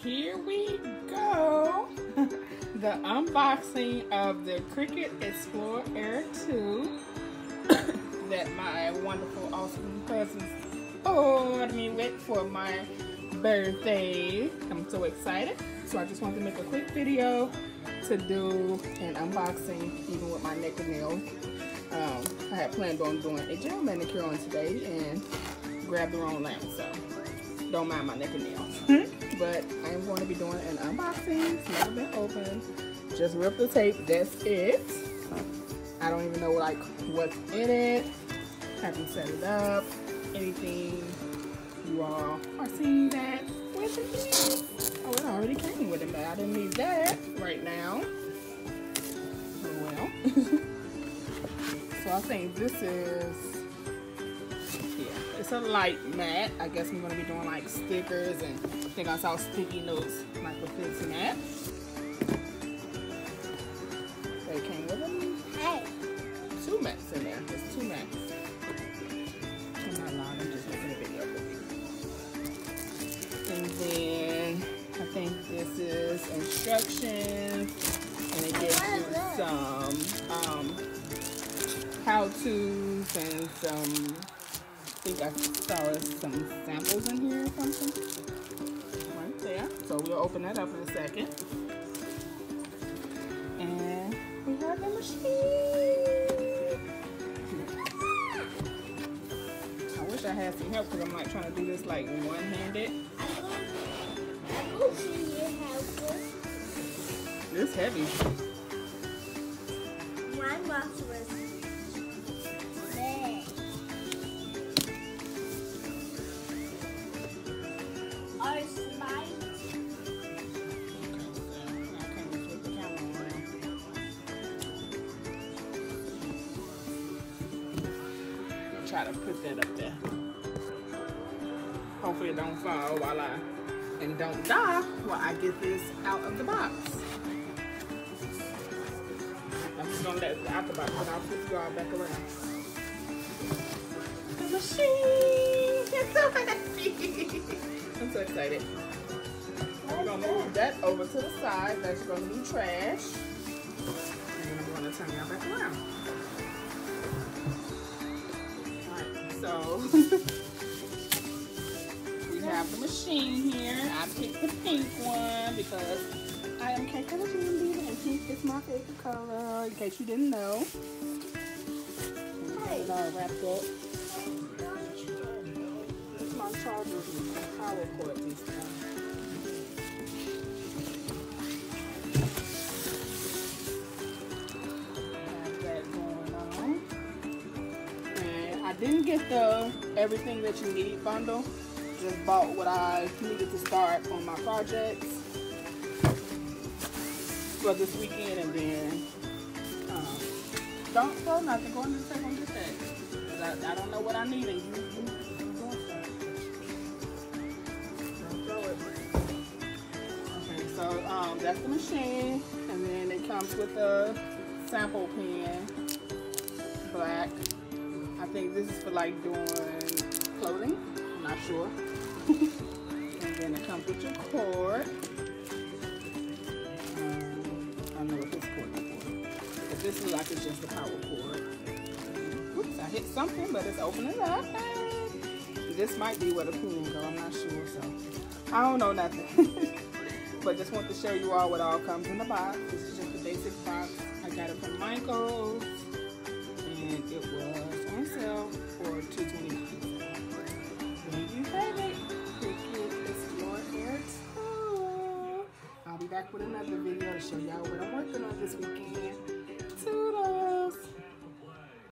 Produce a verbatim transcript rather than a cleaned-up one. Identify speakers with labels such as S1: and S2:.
S1: here we go. The unboxing of the Cricut Explore Air two that my wonderful, awesome cousins poured me with for my birthday. I'm so excited. So I just wanted to make a quick video to do an unboxing, even with my neck and nails. Um, I had planned on doing a gel manicure on today and grabbed the wrong lamp, so don't mind my neck and nails. But I'm going to be doing an unboxing. It's never been opened. Just rip the tape. That's it. I don't even know like what's in it. Haven't set it up. Anything. You all are seeing that with me. Oh, it already came with it, but I didn't need that right now. Oh well. So I think this is, yeah, it's a light matte. I guess I'm gonna be doing like stickers, and I think I saw sticky notes, like with this matte. They came with them. Hey. Two mattes in there. There's two mattes. I'm not lying, I'm just making a video for you. And then I think this is instructions, and it gives you some um, how-tos and some, I think I saw some samples in here or something. Right there. So we'll open that up in a second. And we have the machine. I wish I had some help because I'm like trying to do this like one-handed. It's heavy.
S2: My box was big. Or slide.
S1: I can't flip the camera around. I'll try to put that up there. Hopefully it don't fall while I and don't die while I get this out of the box. I'm just gonna let it out the box, but I'll flip you all back around. The machine! It's so happy! I'm so excited. I'm gonna move that over to the side. That's gonna be trash. And then I'm gonna turn y'all back around. Alright, so we have the machine here. I picked the pink one because I am K K and pink is my favorite color, in case you didn't know. And it's all wrapped up. This is my charger and my power cord and stuff. Have that going on. And I didn't get the everything that you need bundle. Just bought what I needed to start on my projects for this weekend, and then um, don't throw nothing. Go in the table and get that. I, I don't know what I need, and you, you, you don't throw it. Okay, so um, that's the machine, and then it comes with a sample pen, black. I think this is for like doing clothing. I'm not sure. And then it comes with your cord. I know what this cord is for. But this is like it's just a power cord. Oops, I hit something, but it's opening up. This might be where the pen go, I'm not sure, so I don't know nothing. But just want to show you all what all comes in the box. This is just a basic box. I got it from Michael's, and it was on sale for two twenty-nine. There you have it. Cricut Explore Air two. I'll be back with another video to show y'all what I'm working on this weekend.